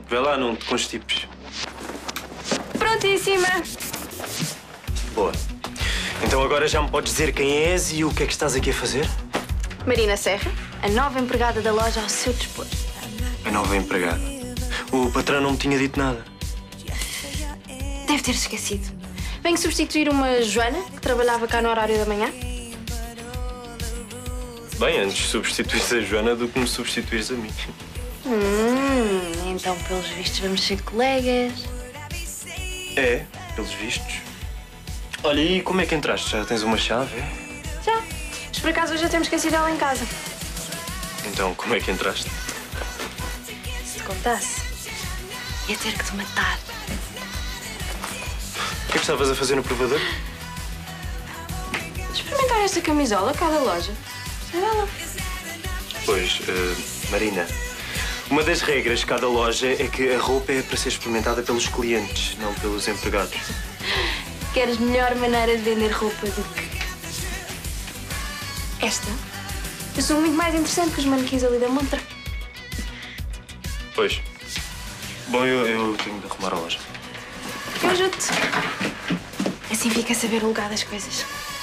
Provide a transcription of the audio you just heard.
Vê lá, não te constipes. Prontíssima! Boa. Então agora já me podes dizer quem és e o que é que estás aqui a fazer? Marina Serra, a nova empregada da loja ao seu dispor. A nova empregada. O patrão não me tinha dito nada. Deve ter esquecido. Venho substituir uma Joana, que trabalhava cá no horário da manhã. Bem, antes substituís a Joana do que me substituís a mim. Então, pelos vistos, vamos ser colegas. É, pelos vistos. Olha, e como é que entraste? Já tens uma chave? Já. Mas por acaso hoje já temos esquecido ela em casa. Então, como é que entraste? Se te contasse, ia ter que te matar. O que é que estavas a fazer no provador? Experimentar esta camisola cá da loja. Sei lá. Pois, Marina, uma das regras de cada loja é que a roupa é para ser experimentada pelos clientes, não pelos empregados. Queres melhor maneira de vender roupa do que esta? Eu sou muito mais interessante que os manequins ali da montra. Pois. Bom, eu tenho de arrumar a loja. Eu ajudo-te. Assim fica a saber o lugar das coisas.